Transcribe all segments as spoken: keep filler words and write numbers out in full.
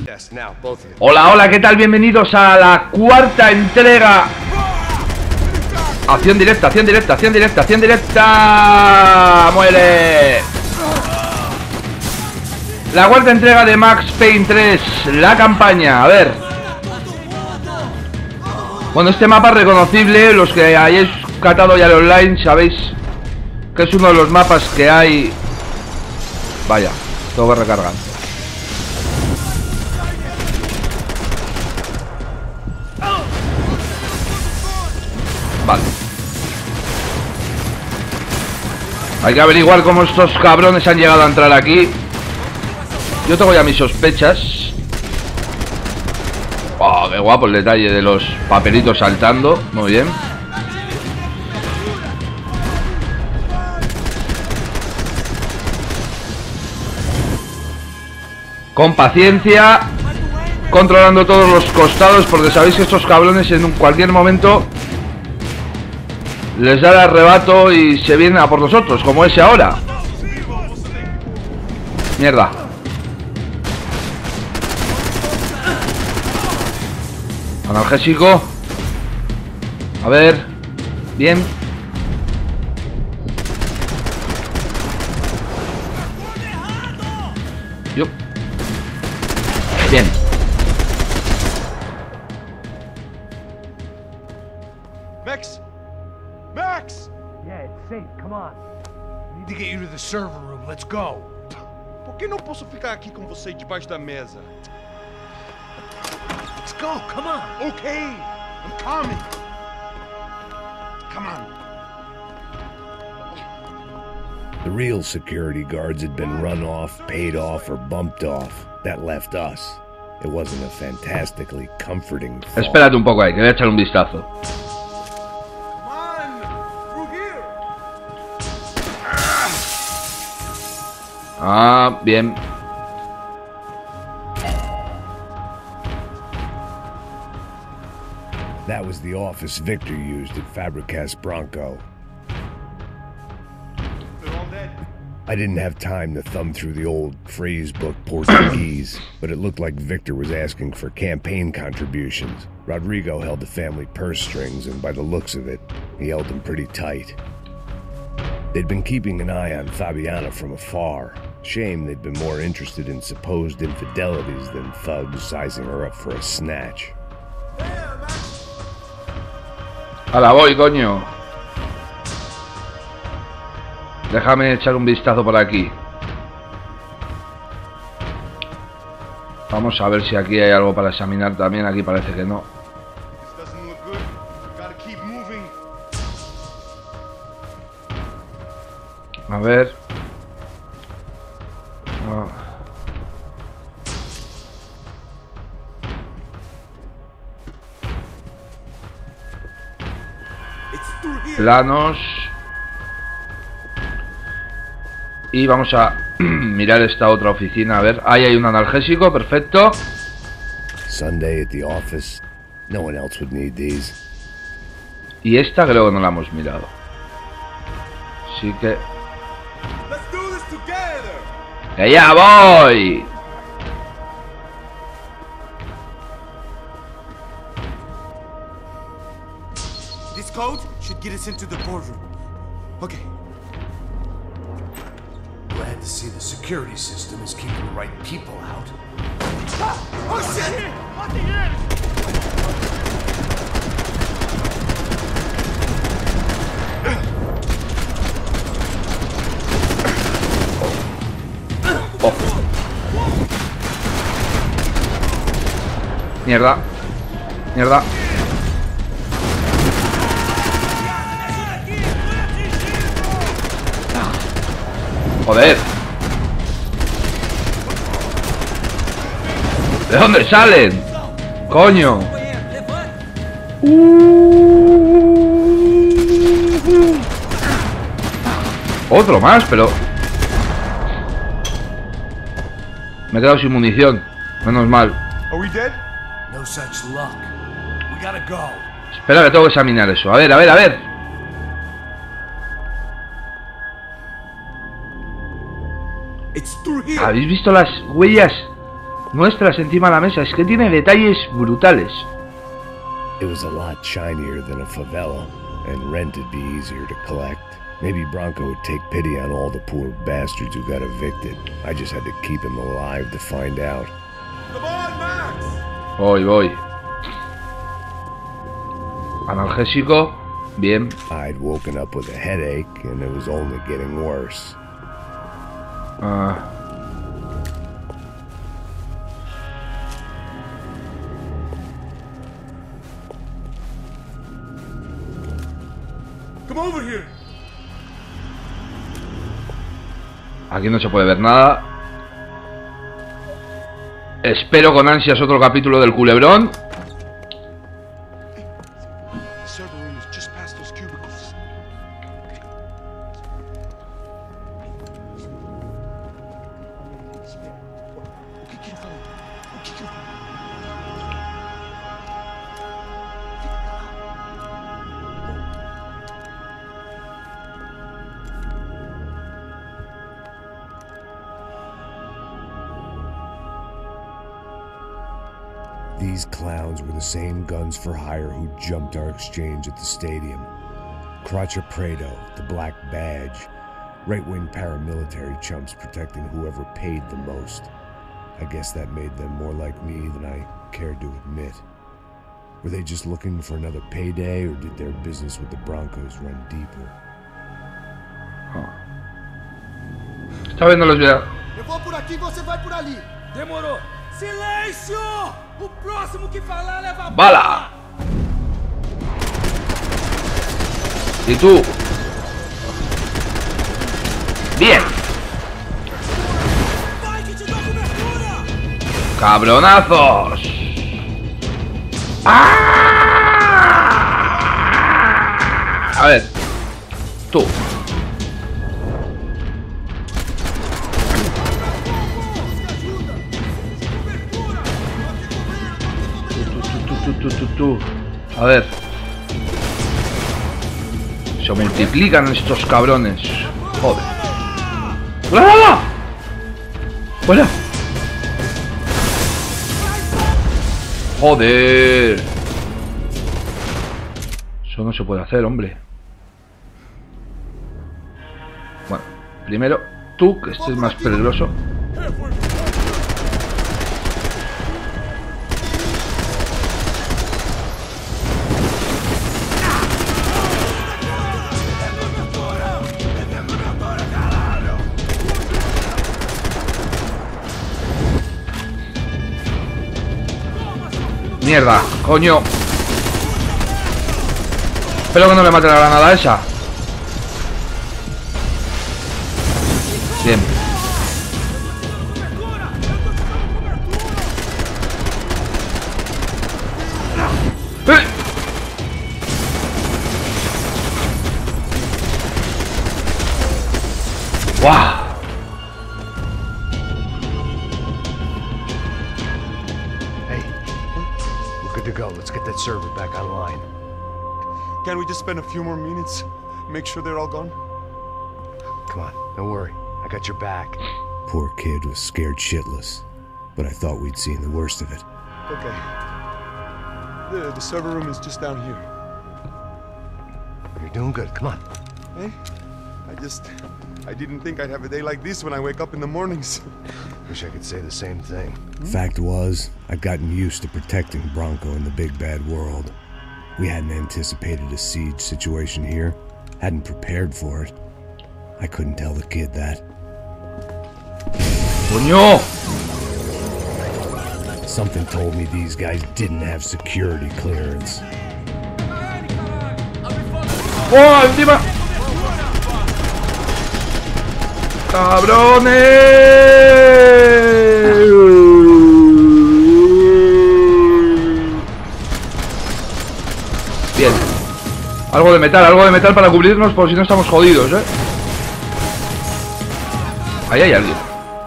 Hola, hola, ¿qué tal? Bienvenidos a la cuarta entrega. Acción directa, acción directa, acción directa, acción directa. ¡Muere! La cuarta entrega de Max Payne tres, la campaña. A ver. Bueno, este mapa es reconocible. Los que hayáis catado ya el online sabéis que es uno de los mapas que hay. Vaya, tengo que recargar. Vale. Hay que averiguar cómo estos cabrones han llegado a entrar aquí. Yo tengo ya mis sospechas. Oh, qué guapo el detalle de los papelitos saltando. Muy bien. Con paciencia, controlando todos los costados, porque sabéis que estos cabrones en cualquier momento les da el arrebato y se vienen a por nosotros, como ese ahora. Mierda. Analgésico. A ver. Bien. Yo. Bien. Max! Max! Yeah, it's safe. Come on. I need to get you to the server room. Let's go. Por que não posso ficar aqui com você debaixo da mesa? Let's go. Come on. Okay, I'm coming. Come on. The real security guards had been run off, paid off, or bumped off. That left us. It wasn't a fantastically comforting thought. Espérate un poco ahí, que voy a echar un vistazo. Come on, through here. Ah, bien. That was the office Victor used at Fabricas Bronco. They're all dead. I didn't have time to thumb through the old phrase book Portuguese, but it looked like Victor was asking for campaign contributions. Rodrigo held the family purse strings, and by the looks of it, he held them pretty tight. They'd been keeping an eye on Fabiana from afar. Shame they'd been more interested in supposed infidelities than thugs sizing her up for a snatch. Ahora voy, coño. Déjame echar un vistazo por aquí. Vamos a ver si aquí hay algo para examinar también. Aquí parece que no. This doesn't look good. Gotta keep moving. A ver. Ah. It's through here. Planos. Y vamos a mirar esta otra oficina. A ver, ahí hay un analgésico, perfecto. Sunday at the office. No one else would need these. Y esta creo que no la hemos mirado. Así que... Let's do this together. ¡Que ya voy! This code should get us into the boardroom. Okay. Glad to see the security system is keeping the right people out. Oh shit! Oh. Mierda. Mierda. Joder. ¿De dónde salen? Coño. Otro más, pero... Me he quedado sin munición. Menos mal. Are we dead? No such luck. We gotta go. Espera que tengo que examinar eso. A ver, a ver, a ver. It's through here. ¿Habéis visto las huellas muestras encima de la mesa. Es que tiene detalles brutales. It was a lot shinier than a favela, and rent'd be easier to collect. Maybe Bronco would take pity on all the poor bastards who got evicted. I just had to keep him alive to find out. Come on, Max! Voy, voy. Analgésico. Bien. I'd woken up with a headache, and it was only getting worse. Ah. Come over here! Aquí no se puede ver nada. Espero con ansias otro capítulo del culebrón. The server room is just past those cubicles. Okay, get out. Okay, get out. These clowns were the same guns for hire who jumped our exchange at the stadium. Crotcha Prado, the Black Badge, right-wing paramilitary chumps protecting whoever paid the most. I guess that made them more like me than I cared to admit. Were they just looking for another payday, or did their business with the Broncos run deeper? Esta vez no los veo. Eu vou por aqui, você vai por ali. Demorou. Silêncio! O próximo que falar leva ¡Bala! ¿Y tú? Bien. Vai que te dou cobertura! ¡Cabronazos! ¡Ah! A ver. Tú. Tú, tú, tú, tú. A ver. Se multiplican estos cabrones. Joder. ¡Fuera! ¡Fuera! Joder. Eso no se puede hacer, hombre. Bueno, primero tú, que este es más peligroso. Mierda, coño. Espero que no le mate la granada esa. Bien. ¡Eh! ¡Guau! Good to go. Let's get that server back online. Can't we just spend a few more minutes? Make sure they're all gone? Come on, don't worry. I got your back. Poor kid was scared shitless, but I thought we'd seen the worst of it. Okay. The, the server room is just down here. You're doing good. Come on. Hey, I just... I didn't think I'd have a day like this when I wake up in the mornings. Wish I could say the same thing. Fact was, I'd gotten used to protecting Bronco in the big bad world. We hadn't anticipated a siege situation here, hadn't prepared for it. I couldn't tell the kid that. ¡Coño! Something told me these guys didn't have security clearance. ¡Oh, encima! ¡Cabrones! Bien. Algo de metal, algo de metal para cubrirnos por si no estamos jodidos, ¿eh? Ahí hay alguien.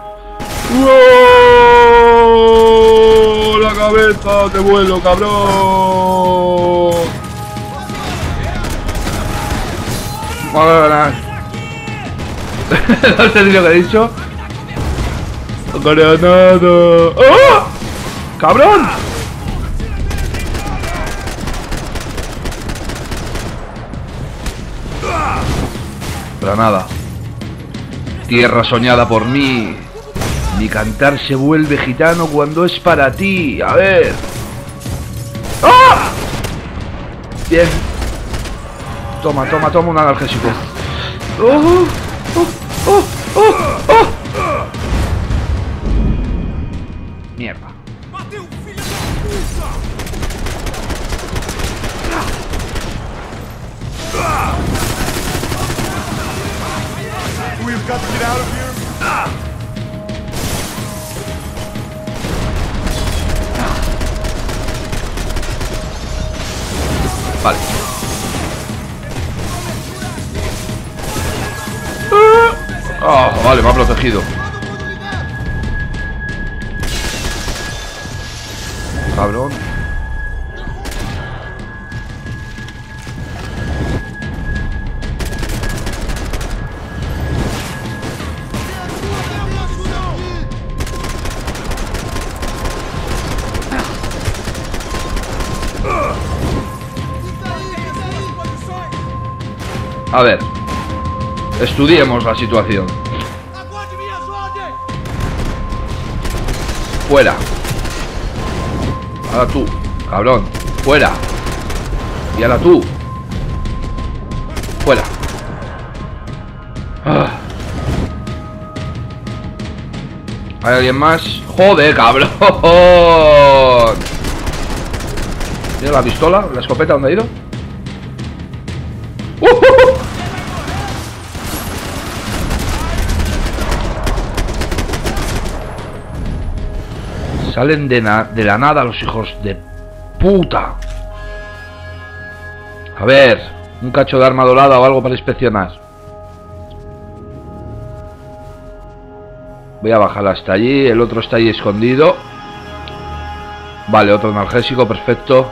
¡Wow! La cabeza de vuelo, cabrón. Madre. ¿No sé si lo que he dicho? ¡Granada! ¡Oh! ¡Cabrón! Granada. Tierra soñada por mí. Mi cantar se vuelve gitano cuando es para ti. A ver. ¡Ah! Bien. Toma, toma, toma un analgésico. ¡Oh! ¡Oh! ¡Oh! ¡Oh! ¡Oh! Mierda. We've got to get out of here. Vale. Oh, vale, me ha protegido. Cabrón. A ver, estudiemos la situación. Fuera. Ahora tú, cabrón. Fuera. Y ahora tú. Fuera. Ah. ¿Hay alguien más? ¡Joder, cabrón! ¿Tiene la pistola? ¿La escopeta dónde ha ido? ¡Uh, uh, uh! Salen de, na de la nada los hijos de puta. A ver, un cacho de arma dorada o algo para inspeccionar. Voy a bajar hasta allí. El otro está ahí escondido. Vale, otro analgésico, perfecto.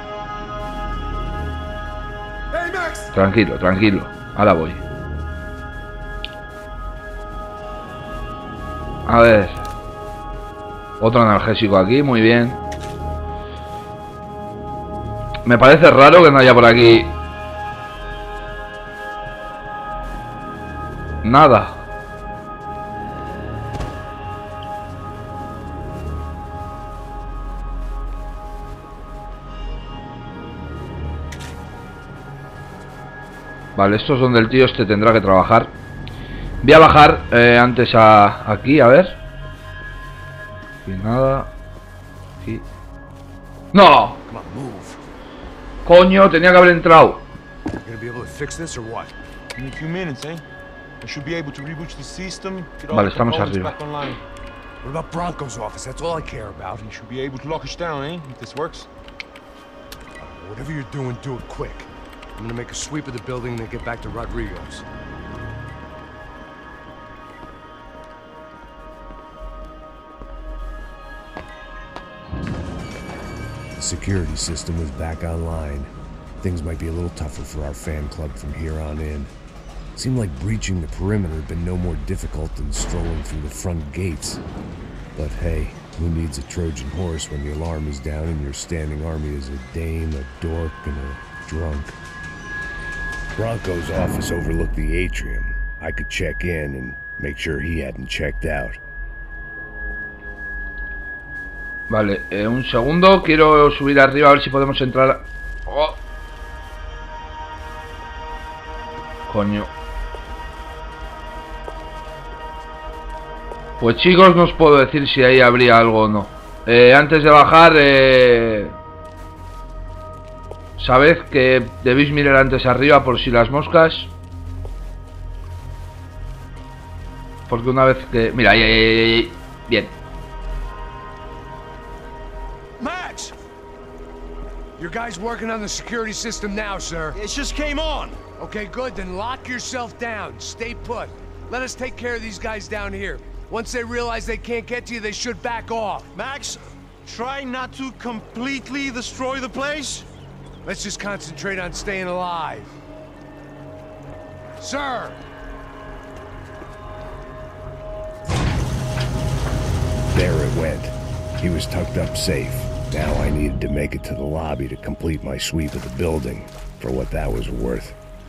Tranquilo, tranquilo. Ahora voy. A ver. Otro analgésico aquí, muy bien. Me parece raro que no haya por aquí nada. Vale, esto es donde el tío este tendrá que trabajar. Voy a bajar eh, antes a aquí, a ver. Y nada. Aquí. ¡No! Coño, tenía que haber entrado. Vale, estamos arriba. What about Bronco's office? That's all I care about. You should be able to lock us down, eh? If this works. Whatever you're doing, do it quick. I'm gonna make a sweep of the building and then get back to Rodrigo's. The security system is back online. Things might be a little tougher for our fan club from here on in. It seemed like breaching the perimeter had been no more difficult than strolling through the front gates. But hey, who needs a Trojan horse when the alarm is down and your standing army is a dame, a dork, and a drunk? Bronco's office overlooked the atrium. I could check in and make sure he hadn't checked out. Vale, eh, un segundo. Quiero subir arriba a ver si podemos entrar. Oh. Coño. Pues chicos, no os puedo decir si ahí habría algo o no. Eh, antes de bajar, eh... sabed que debéis mirar antes arriba por si las moscas. Porque una vez que... Mira, ahí, ahí, ahí, ahí. Bien. Max! Your guy's working on the security system now, sir. It just came on. Okay, good. Then lock yourself down. Stay put. Let us take care of these guys down here. Once they realize they can't get to you, they should back off. Max, try not to completely destroy the place. Let's just concentrate on staying alive. Sir! went. He was tucked up safe. Now I needed to make it to the lobby to complete my sweep of the building, for what that was worth.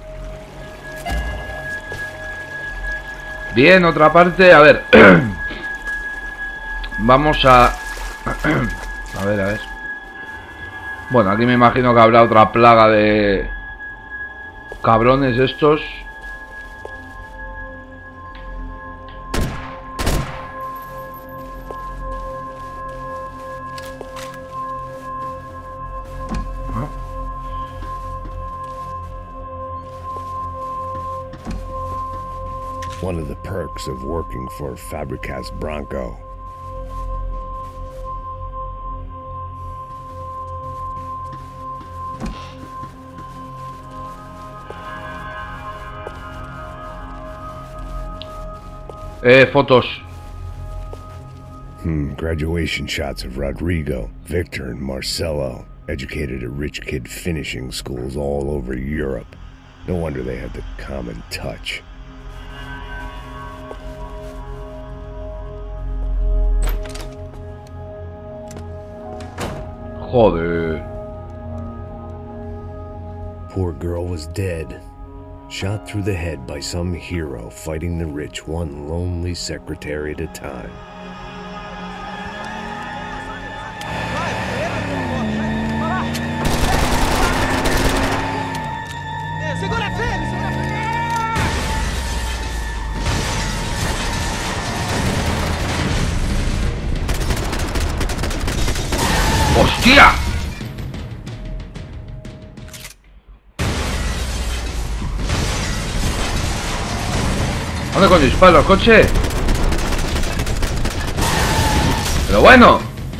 Bien, otra parte, a ver. Vamos a... A ver, a ver. Bueno, aquí me imagino que habrá otra plaga de... cabrones estos. One of the perks of working for Fabricas Bronco. Eh, fotos. Hmm, graduation shots of Rodrigo, Victor, and Marcelo, educated at rich kid finishing schools all over Europe. No wonder they had the common touch. Joder. Poor girl was dead. Shot through the head by some hero fighting the rich one lonely secretary at a time. ¡Hostia! ¿Dónde coño disparo al coche? Pero bueno.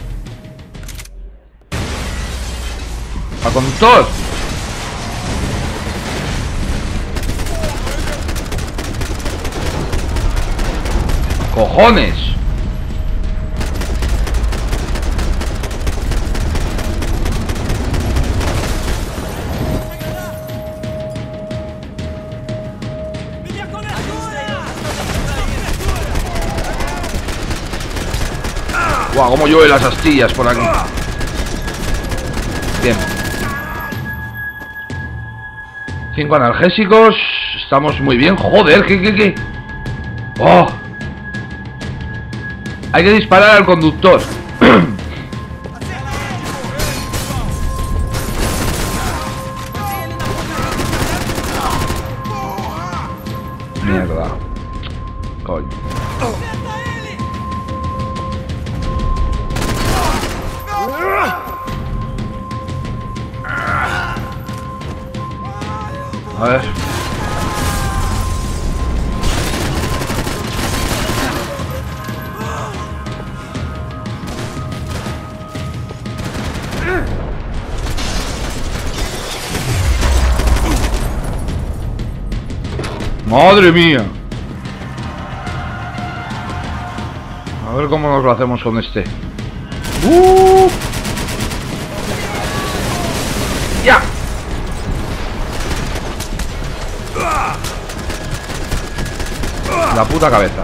A conductor. Cojones. Guau, como llueve las astillas por aquí. Bien. Cinco analgésicos. Estamos muy bien. Joder, ¿qué, qué, qué? Oh. Hay que disparar al conductor. Mierda. Coño. A ver. Madre mía. A ver cómo nos lo hacemos con este. Uh. Ya. La puta cabeza.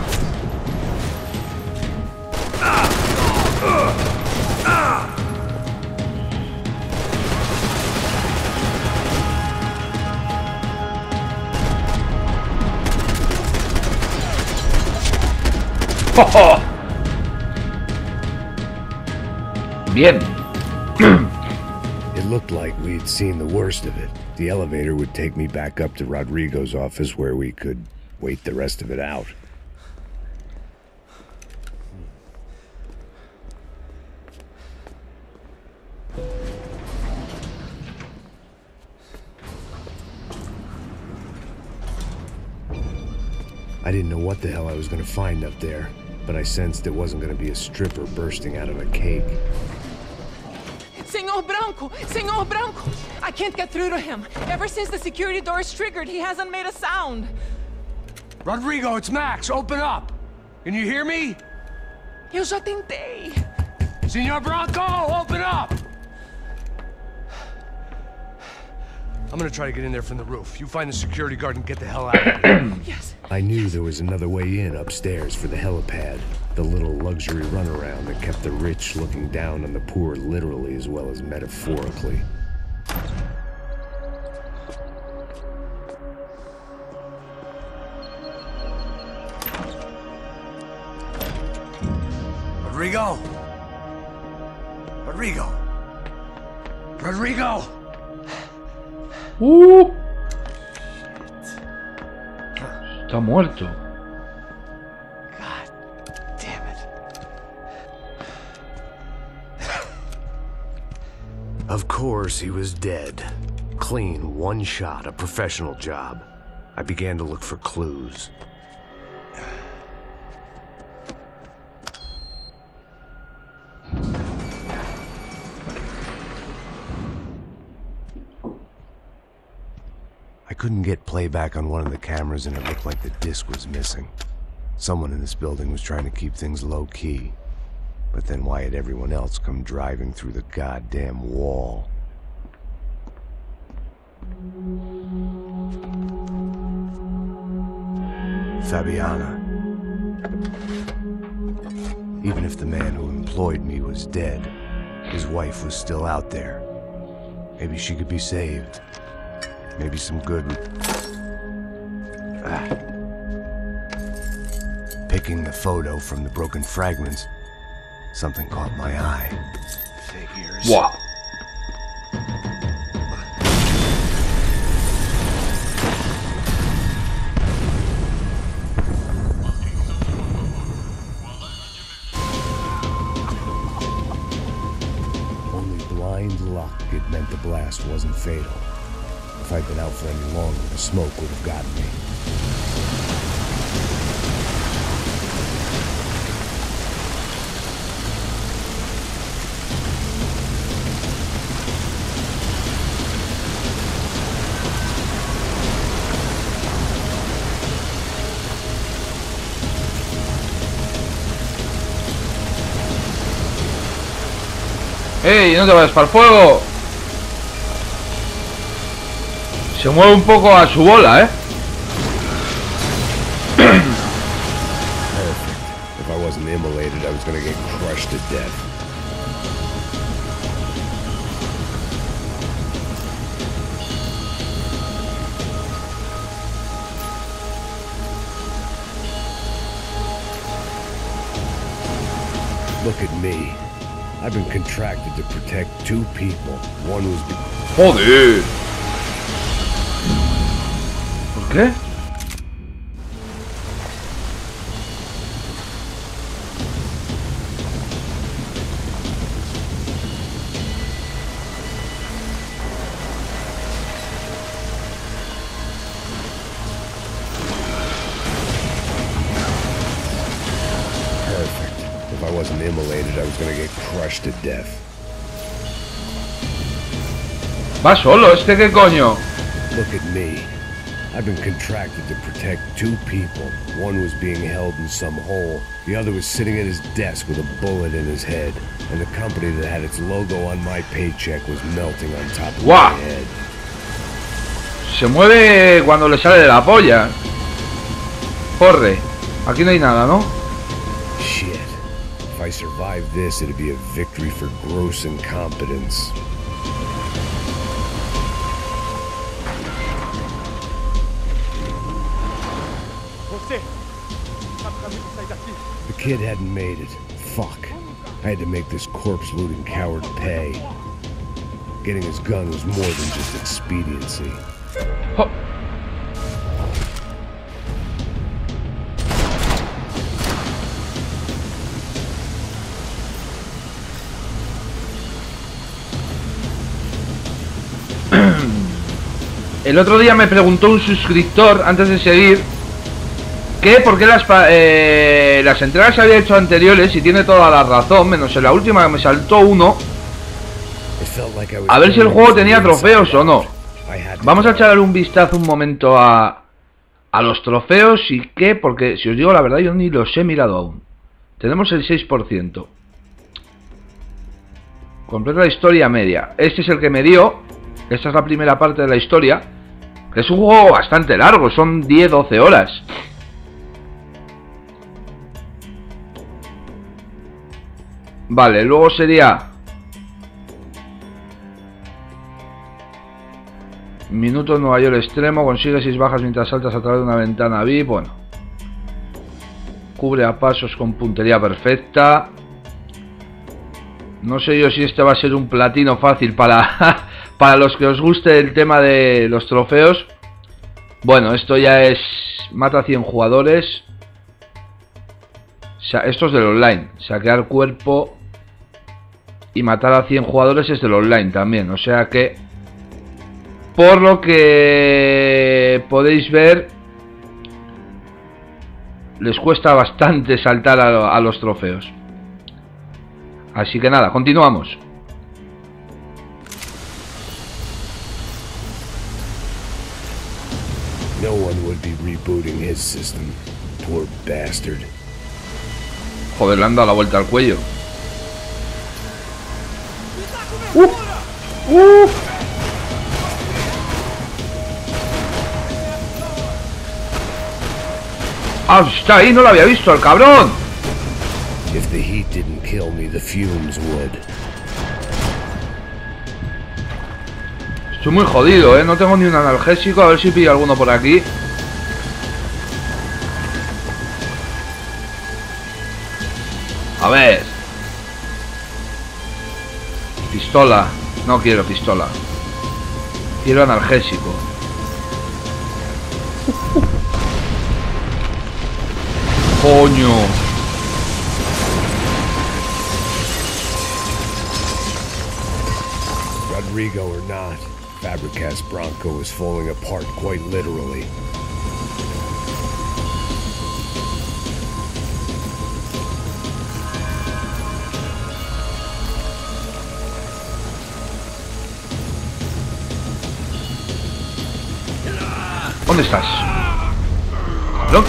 ¡Oh, oh! Bien. It looked like we'd seen the worst of it. The elevator would take me back up to Rodrigo's office where we could wait the rest of it out. I didn't know what the hell I was going to find up there, but I sensed it wasn't going to be a stripper bursting out of a cake. Senor Branco! Senor Branco! I can't get through to him. Ever since the security door is triggered, he hasn't made a sound. Rodrigo, it's Max. Open up. Can you hear me? Eu já tentei. Senor Branco, open up! I'm gonna try to get in there from the roof. You find the security guard and get the hell out of here. Yes. I knew there was another way in upstairs for the helipad. The little luxury runaround that kept the rich looking down on the poor literally as well as metaphorically. Rodrigo! Rodrigo! Rodrigo! Uh. Está muerto. God damn it. Of course, he was dead. Clean, one shot, a professional job. I began to look for clues. I couldn't get playback on one of the cameras and it looked like the disc was missing. Someone in this building was trying to keep things low-key. But then why had everyone else come driving through the goddamn wall? Fabiana. Even if the man who employed me was dead, his wife was still out there. Maybe she could be saved. Maybe some good... Ah. Picking the photo from the broken fragments, something caught my eye. Figures. Wow. Only blind luck it meant the blast wasn't fatal. If I'd been out for any longer, the smoke would have gotten me. ¡Ey! ¡No te vayas para el fuego! Se mueve un poco a su bola, ¿eh? Perfect. If I wasn't immolated, I was gonna get crushed to death. Look at me. I've been contracted to protect two people. One was... ¡Joder! ¿Por qué? If I wasn't immolated, I was gonna get crushed to death. Va solo, ¿este qué coño? Look at me. I've been contracted to protect two people. One was being held in some hole. The other was sitting at his desk with a bullet in his head. And the company that had its logo on my paycheck was melting on top of Wow. my head. Se mueve cuando le sale de la polla. Corre. Aquí no hay nada, ¿no? Shit. If I survived this, it'd be a victory for gross incompetence. The kid hadn't made it. Fuck. I had to make this corpse-looting coward pay. Getting his gun was more than just expediency. Oh. El otro día me preguntó un suscriptor antes de seguir que por qué las, eh, las entregas que había hecho anteriores, y tiene toda la razón, menos en la última que me saltó uno, a ver si el juego tenía trofeos o no. Vamos a echarle un vistazo un momento a, a los trofeos y qué, porque si os digo la verdad yo ni los he mirado aún. Tenemos el seis por ciento. Completa la historia media. Este es el que me dio. Esta es la primera parte de la historia. Es un juego bastante largo, son diez doce horas. Vale, luego sería minuto Nueva York extremo. Consigue seis bajas mientras saltas a través de una ventana V I P. Bueno, cubre a pasos con puntería perfecta. No sé yo si este va a ser un platino fácil para, para los que os guste el tema de los trofeos. Bueno, esto ya es mata cien jugadores. O sea, esto es del online. Saquear cuerpo y matar a cien jugadores es del online también. O sea que, por lo que podéis ver, les cuesta bastante saltar a, a los trofeos. Así que nada, continuamos. No one would be rebooting his system. Poor bastard. Joder, le han dado la vuelta al cuello. ¡Uh! ¡Uh! ¡Ah, está ahí! ¡No lo había visto, el cabrón! If the heat didn't kill me, the fumes would. Estoy muy jodido, ¿eh? No tengo ni un analgésico. A ver si pillo alguno por aquí. A ver. Pistola. No quiero pistola. Quiero analgésico. Coño. Rodrigo or not, Fabregas Bronco is falling apart quite literally. ¿Dónde estás? ¿No?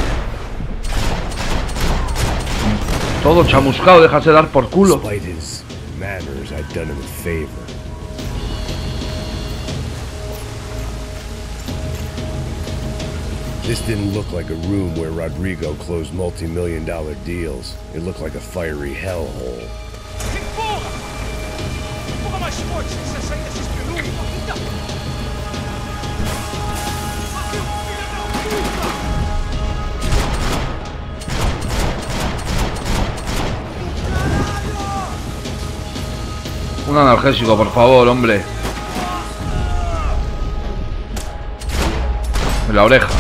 Todo chamuscado, dejas de dar por culo. Despite his manners, I've done him a favor. This didn't look like a room where Rodrigo closed multi-million dollar deals. It looked like a fiery hellhole. Un analgésico, por favor, hombre. En la oreja.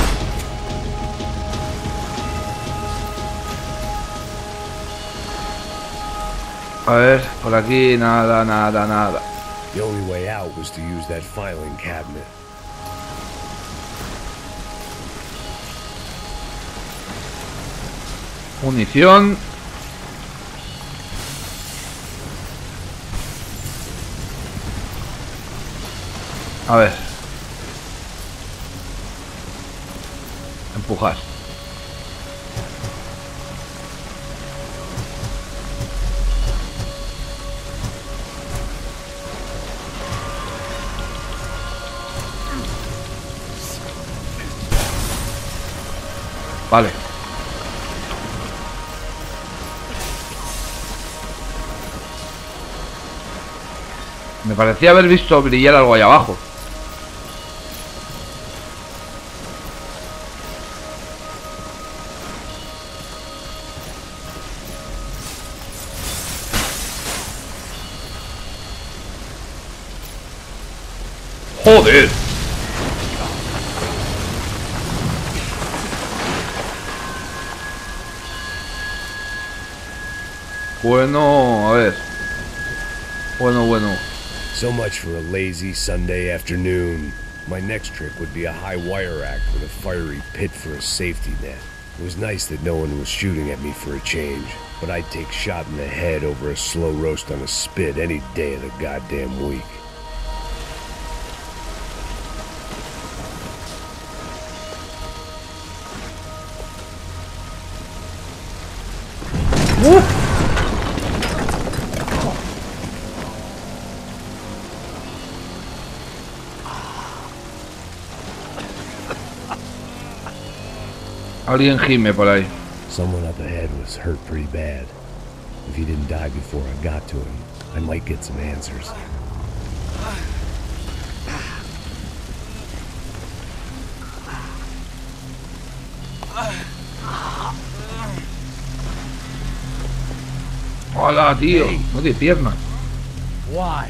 A ver, por aquí nada, nada, nada. The only way out was to use that filing cabinet. Munición. A ver. Empujar. Vale. Me parecía haber visto brillar algo ahí abajo. Joder. Bueno, a ver. Bueno, bueno. So much for a lazy Sunday afternoon. My next trick would be a high wire act with a fiery pit for a safety net. It was nice that no one was shooting at me for a change, but I'd take shot in the head over a slow roast on a spit any day of the goddamn week. Alguien gime por ahí. Someone up ahead was hurt pretty bad. If he didn't die before I got to him, I might get some answers. Hola, tío. No de piernas. Why?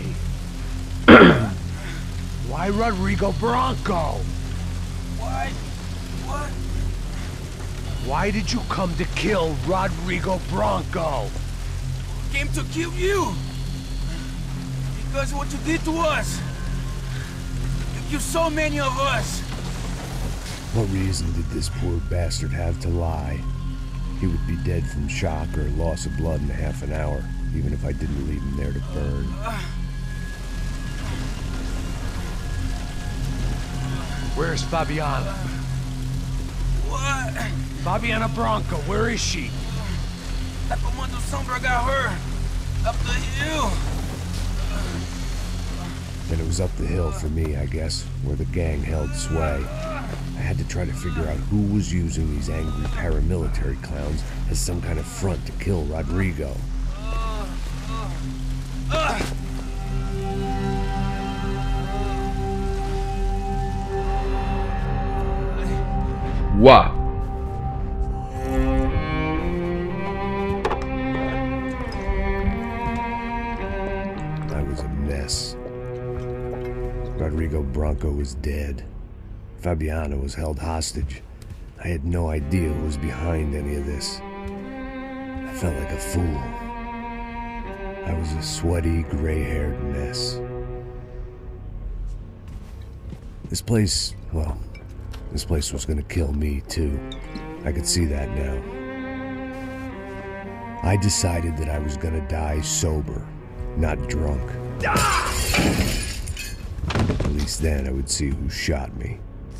Why Rodrigo Bronco? Why? What? Why did you come to kill Rodrigo Bronco? Came to kill you. Because of what you did to us. You killed so many of us. What reason did this poor bastard have to lie? He would be dead from shock or loss of blood in half an hour, even if I didn't leave him there to burn. Where's Fabiana? What? Fabiana Bronco, where is she? That Comando Sombra got her. Up the hill. Then it was up the hill for me, I guess, where the gang held sway. I had to try to figure out who was using these angry paramilitary clowns as some kind of front to kill Rodrigo. Wow. I was a mess. Rodrigo Bronco was dead. Fabiana was held hostage. I had no idea who was behind any of this. I felt like a fool. I was a sweaty, gray-haired mess. This place, well, this place was gonna kill me too. I could see that now. I decided that I was gonna die sober, not drunk. At least then I would see who shot me.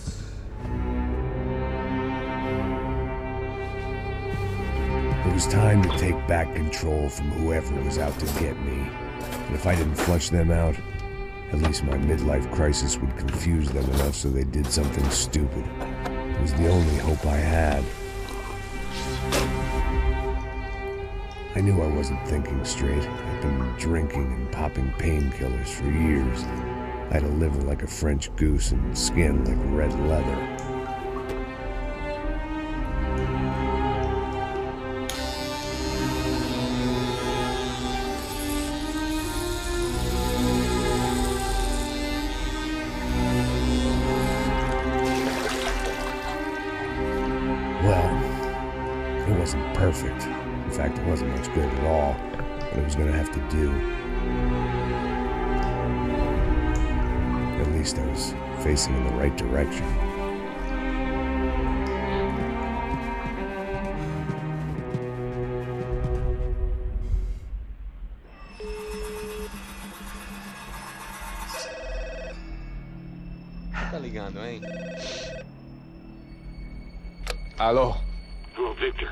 It was time to take back control from whoever was out to get me. And if I didn't flush them out, at least my midlife crisis would confuse them enough so they did something stupid. It was the only hope I had. I knew I wasn't thinking straight. I'd been drinking and popping painkillers for years. I had a liver like a French goose and skin like red leather. Well, it wasn't perfect. In fact, it wasn't much good at all, but it was gonna have to do. At least I was facing in the right direction. Tá ligando, hein? Alô? Hello, Victor.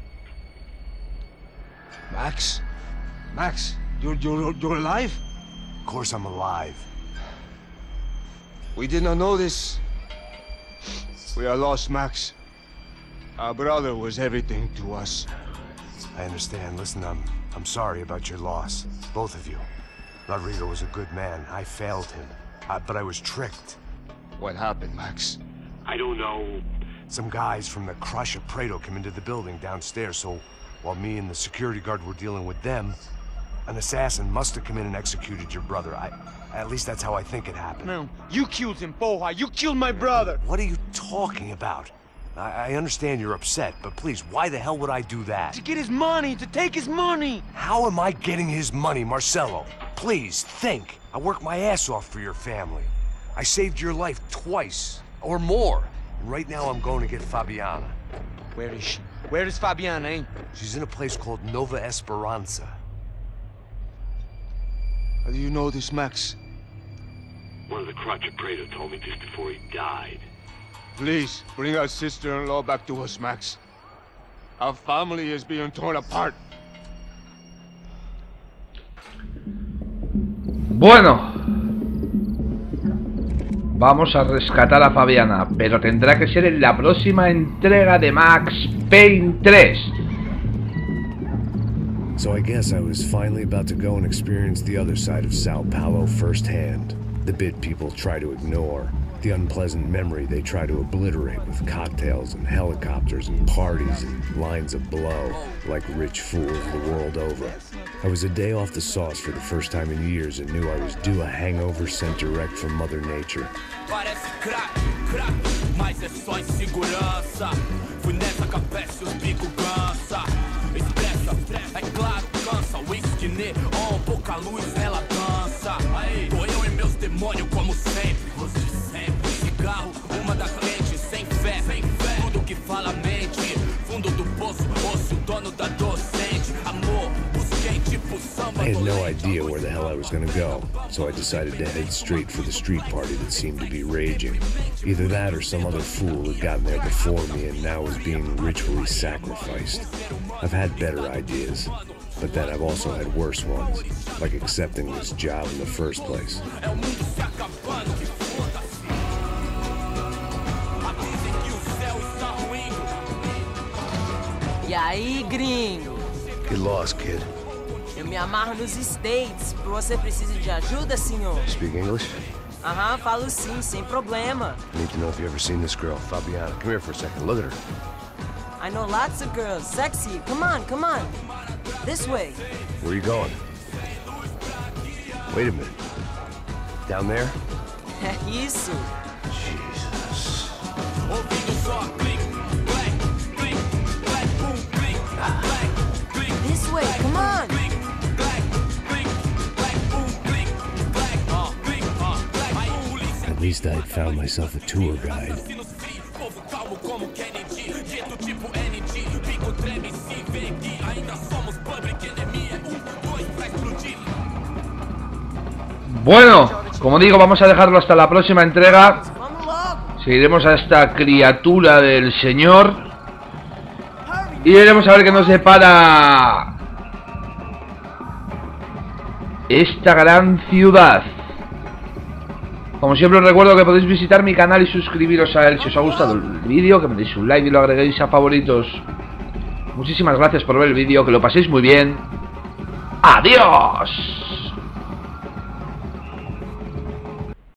Max? Max, you're, you're, you're alive? Of course I'm alive. We did not know this. We are lost, Max. Our brother was everything to us. I understand. Listen, I'm, I'm sorry about your loss. Both of you. Rodrigo was a good man. I failed him. I, but I was tricked. What happened, Max? I don't know. Some guys from the Crush of Prado came into the building downstairs, so while me and the security guard were dealing with them, an assassin must have come in and executed your brother. I, at least that's how I think it happened. No, you killed him, Poha. You killed my brother. What are you talking about? I, I understand you're upset, but please, why the hell would I do that? To get his money, to take his money. How am I getting his money, Marcelo? Please, think. I worked my ass off for your family. I saved your life twice, or more. And right now I'm going to get Fabiana. Where is she? Where is Fabiana, eh? She's in a place called Nova Esperanza. How do you know this, Max? One of the Crotch of Prado told me just before he died. Please, bring our sister-in-law back to us, Max. Our family is being torn apart. Bueno, vamos a rescatar a Fabiana, pero tendrá que ser en la próxima entrega de Max Payne tres. So I guess I was finally about to go and experience the other side of Sao Paulo firsthand. The bit people try to ignore. The unpleasant memory they try to obliterate with cocktails and helicopters and parties and lines of blow, like rich fools the world over. I was a day off the sauce for the first time in years and knew I was due a hangover sent direct from Mother Nature. Parece crack, crack, mas é só insegurança. Fui nessa capeste, os bico cansa. Expressa, é claro, cansa. Whisky neon, pouca luz, ela dança. Tô eu e meus demônios como sempre. Cigarro, uma da frente, sem fé, sem fé. Tudo que fala mente. Fundo do poço, osso, dono da docente. Amor, busquei tipo samba. I had no idea where the hell I was gonna go, so I decided to head straight for the street party that seemed to be raging. Either that or some other fool had gotten there before me and now was being ritually sacrificed. I've had better ideas, but then I've also had worse ones, like accepting this job in the first place. E aí, gringo? Get lost, kid. Eu me amarro nos States. Você precisa de ajuda, senhor? Speak English? Aham, falo sim, sem problema. I need to know if you've ever seen this girl, Fabiana. Come here for a second. Look at her. I know lots of girls. Sexy. Come on, come on. This way. Where are you going? Wait a minute. Down there? Isso. Jesus. This way, come on. At least I'd found myself a tour guide. Bueno, como digo, vamos a dejarlo hasta la próxima entrega. Seguiremos a esta criatura del señor y veremos a ver qué nos depara esta gran ciudad. Como siempre os recuerdo que podéis visitar mi canal y suscribiros a él si os ha gustado el vídeo, que me deis un like y lo agreguéis a favoritos. Muchísimas gracias por ver el vídeo, que lo paséis muy bien. ¡Adiós!